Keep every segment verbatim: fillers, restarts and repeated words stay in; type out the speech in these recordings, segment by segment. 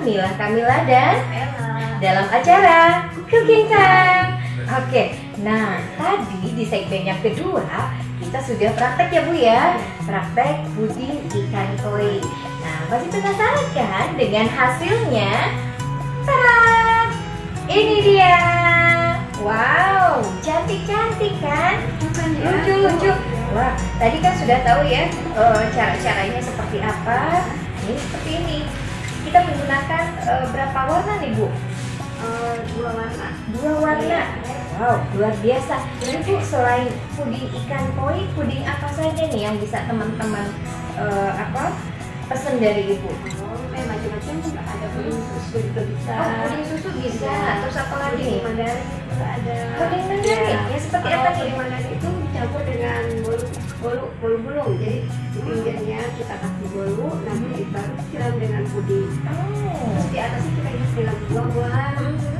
Mila Kamila dan Ella dalam acara Cooking Time. Oke, nah tadi di segmen yang kedua kita sudah praktek ya Bu ya, praktek puding ikan koi. Nah masih penasaran kan dengan hasilnya? Tada! Ini dia. Wow, cantik-cantik kan? Lucu-lucu. Wah, tadi kan sudah tahu ya uh, cara-caranya seperti apa. Ini seperti ini. Kita menggunakan uh, berapa warna nih Bu? uh, dua warna. Dua warna. Wow, luar biasa. Jadi Bu, selain puding ikan koi, puding apa saja nih yang bisa teman-teman uh, apa pesen dari Ibu? Oh, eh, macam-macam juga ada, puding susu juga bisa. Oh, puding susu bisa. Terus apa lagi Puding nih? Mandarin juga ada. Puding Mandarin? Ya, seperti Kalau apa nih? puding Mandarin itu dicampur dengan bolu bolu bolu bulung. Jadi di pinggirnya kita kasih bolu, nanti baru siram dengan puding. Oh. Terus di atasnya kita isi dengan buah-buahan.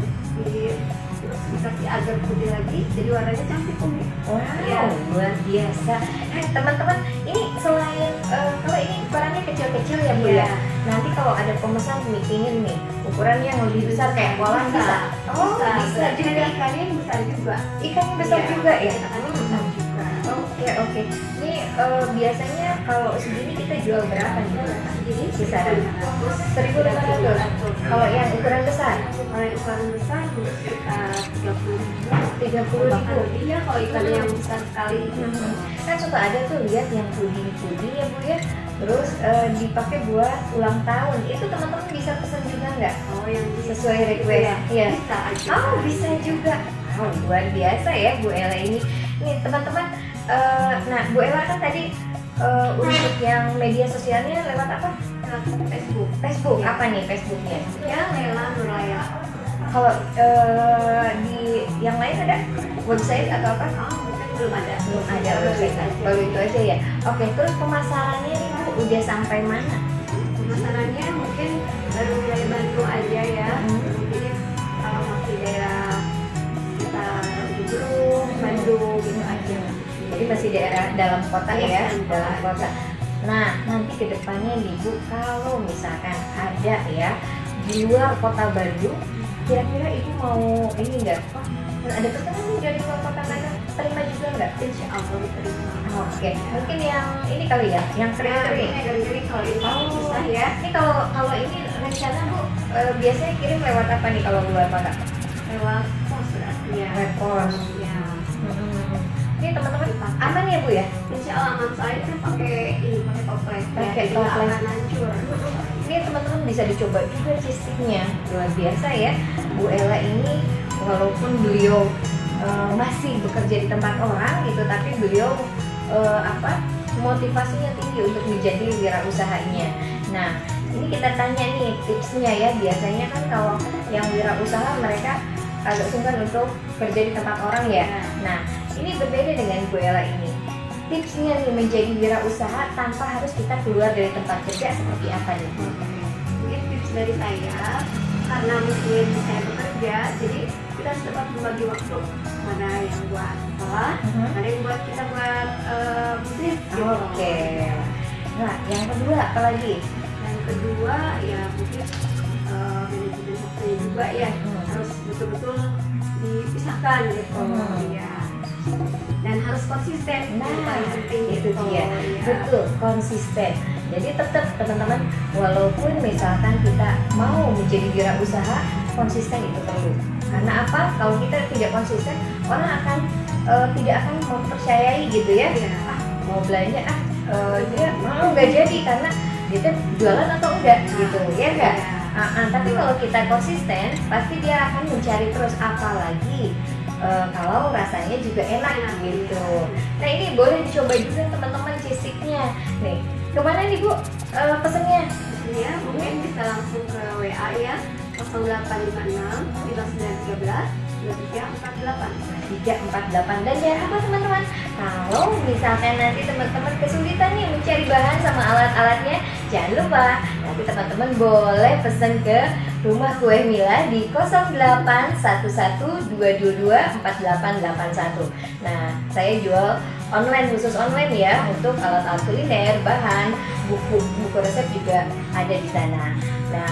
Di terus dikasih agar putih lagi, jadi warnanya cantik kuning. Wow, Ya. luar biasa. Eh, teman-teman, ini selain uh, kalau ini ukurannya kecil-kecil ya Bu ya. Iya. Nanti kalau ada pemesan mikingin nih, ukurannya yang lebih besar kayak kolam bisa. Oh, bisa. bisa. Jadi ikannya yang besar juga. Ikannya besar Iya, juga ya. ikannya besar juga. Oke oke. Ini uh, biasanya kalau segini kita jual berapa nih? Jadi Kisaran seribu lima ratus. Kalau yang ukuran besar Kalau yang ukuran besar sekitar tiga puluh ribu. tiga puluh Bahkan ribu. lebih ya kalau ikan yang besar sekali. Kan suka ada tuh lihat yang puding-puding ya Bu ya. Terus uh, dipakai buat ulang tahun. Itu teman-teman bisa pesan juga nggak? Oh, yang Sesuai request. Iya. Bisa aja. Oh bisa juga. Oh luar biasa ya Bu Ella ini. Nih teman-teman. Uh, nah Bu Ella kan tadi uh, untuk yang media sosialnya lewat apa? Nah, Facebook. Facebook. Iya. Apa nih Facebooknya? Ya, Lela Nuraya. Kalau uh, di yang lain ada website atau apa? Oh, mungkin belum ada. Belum ada website. Baru itu aja ya. Oke, terus pemasarannya nih Bu udah sampai mana? Pemasarannya mungkin baru dari Bandung aja ya. Hmm. Jadi kalau masih daerah sekitar Bandung, Bandung gitu aja. Jadi masih daerah dalam kota ya, Iya, dalam kota. Nah, nanti ke depannya nih Bu, kalau misalkan ada ya di luar kota Bandung, kira-kira Ibu mau ini enggak? Oh, ada pesanan nih dari luar kota Bandung, terima juga enggak? Insya Allah diterima. Oke, mungkin yang ini kali ya, yang kering-kering. Nah, kering-kering kalau ini Oh, susah ya. Ini kalau kalau ini rencana Bu, eh, biasanya kirim lewat apa nih kalau luar kota? Lewat pos berarti ya. Lewat pos. Ya. Hmm. Ini teman-teman aman ya Bu ya? Insya Allah aman, saya kan pakai ini, pakai toples. Pakai Ya, jadi nggak toples. akan hancur. Ini teman-teman bisa dicoba juga cheese-sticknya, luar biasa ya. Bu Ella ini walaupun beliau uh, masih bekerja di tempat orang gitu, tapi beliau uh, apa motivasinya tinggi untuk menjadi wirausahanya. Nah, ini kita tanya nih tipsnya ya. Biasanya kan kalau yang wirausaha mereka agak sungkan untuk kerja di tempat orang ya. Nah, ini berbeda dengan Bu Ella ini. Tipsnya nih menjadi wirausaha tanpa harus kita keluar dari tempat kerja seperti apa nih? Mungkin tips dari saya, karena mungkin saya bekerja, jadi kita harus dapat membagi waktu. Mana yang buat sekolah, Mhm. mana yang buat kita buat eh, bisnis. gitu. Oke. Nah, yang kedua apa lagi? Yang kedua ya mungkin eh, manajemen waktunya juga ya, Hmm. harus betul-betul dipisahkan gitu. Hmm. Ya. Dan harus konsisten. Nah, Itu paling penting itu gitu. dia. Ya. Betul, konsisten. Jadi tetap teman-teman, walaupun misalkan kita mau menjadi wirausaha, konsisten itu perlu. Karena apa? Kalau kita tidak konsisten, orang akan eh, tidak akan mempercayai gitu ya. Ya. Ah, mau belanja ah eh, dia mau nggak jadi karena dia tuh jualan atau enggak gitu ya enggak. Ya. Ah, ah, tapi kalau kita konsisten, pasti dia akan mencari terus apa lagi. Eh, kalau rasanya juga enak gitu. Nah ini boleh dicoba juga teman-teman cheese-sticknya. Nih, kemana nih Bu eh, pesennya? Ya, mungkin bisa langsung ke W A ya, nol delapan lima enam lima sembilan tiga belas dua tiga empat delapan. tiga empat delapan. Dan jangan lupa teman-teman, kalau misalkan nanti teman-teman kesulitan nih mencari bahan sama alat-alatnya, jangan lupa nanti teman-teman boleh pesan ke Rumah Kue Mila di nol delapan satu satu dua dua dua empat delapan delapan satu. Nah, saya jual online, khusus online ya, untuk alat-alat kuliner, bahan, buku buku resep juga ada di sana. Nah,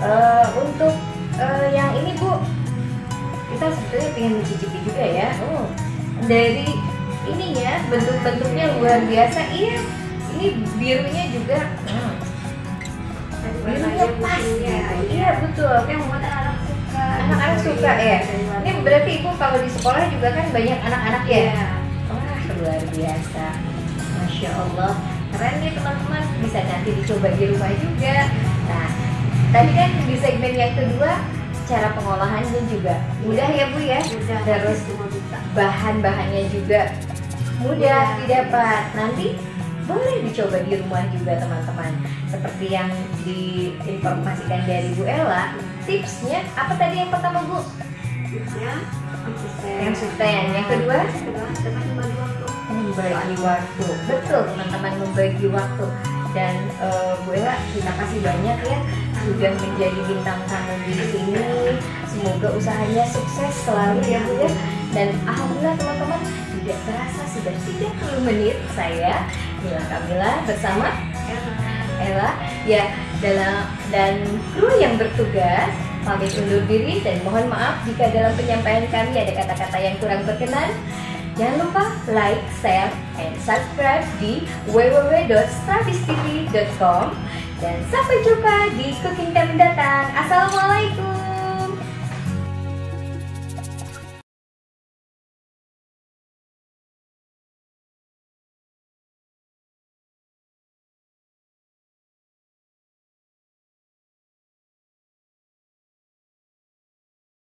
Uh, untuk uh, yang ini Bu, kita sebetulnya pengen mencicipi juga ya. Oh, dari ininya bentuk-bentuknya luar biasa. Iya, ini birunya juga. Hmm. Birunya pas gitu. Iya betul. Yang membuat anak-anak suka. Anak-anak suka ya. Ini berarti Ibu kalau di sekolah juga kan banyak anak-anak ya. Iya. Wah luar biasa. Masya Allah. Keren nih teman-teman. Bisa nanti dicoba di rumah juga. Nah, tadi kan di segmen yang kedua cara pengolahannya juga mudah ya Bu ya. Mudah. Terus Semua bisa. bahan-bahannya juga mudah Iya. didapat. Nanti boleh dicoba di rumah juga teman-teman. Seperti yang diinformasikan dari Bu Ella, tipsnya apa tadi yang pertama Bu? Tipsnya konsisten. Yang sustain. Yang kedua? Kedua, dapat membagi waktu. Membagi waktu. Betul teman-teman, membagi waktu. Dan eh, Bu Ella, terima kasih banyak ya sudah menjadi bintang tamu di sini. Semoga usahanya sukses selalu ya Bu ya. Dan alhamdulillah teman-teman, tidak terasa sudah tiga puluh menit saya Mila Kamila bersama Ella ya dalam dan kru yang bertugas pamit undur diri dan mohon maaf jika dalam penyampaian kami ada kata-kata yang kurang berkenan. Jangan lupa like, share, and subscribe di w w w dot strabis t v dot com dan sampai jumpa di cooking time mendatang. Assalamualaikum.